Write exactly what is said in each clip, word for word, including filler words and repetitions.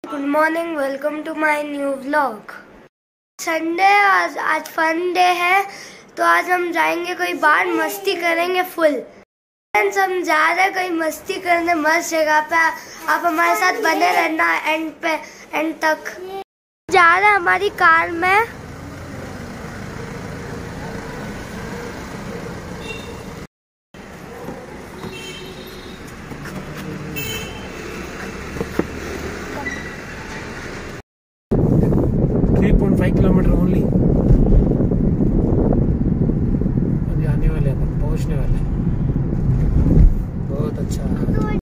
Good morning, welcome to my new vlog. Sunday आज आज fun day है, तो आज हम जाएंगे कोई बाहर, मस्ती करेंगे फुल। फ्रेंड्स, हम जा रहे हैं कोई मस्ती करने मस्त जगह पे। आप हमारे साथ बने रहना एंड पे एंड तक। जा रहे हैं हमारी कार में। Three point five kilometre only. अभी आने वाले हैं, पहुंचने वाले हैं। बहुत अच्छा है।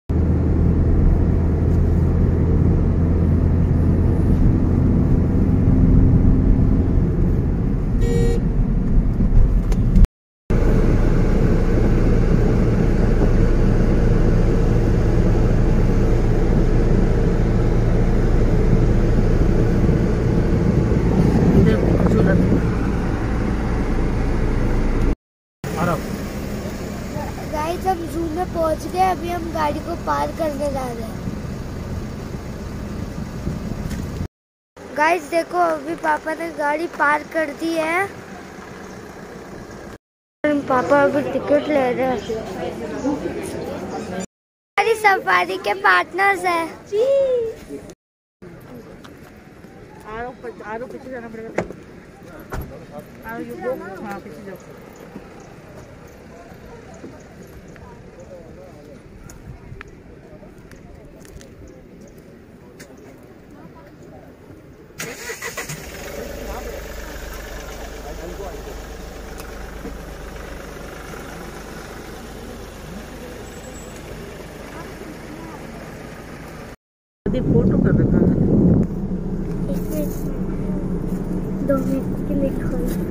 गाइस, हम जू में पहुंच गए। अभी हम गाड़ी को पार करने जा रहे हैं। गाइस देखो, अभी पापा ने गाड़ी पार कर दी है। पापा अभी टिकट ले रहे हैं। हमारी सफारी के पार्टनर्स है। आरो पीछे जाना पड़ेगा। आरो युगो, हाँ पीछे जाओ। फोटो कर रखा है। दो मिनट के लिए खोल।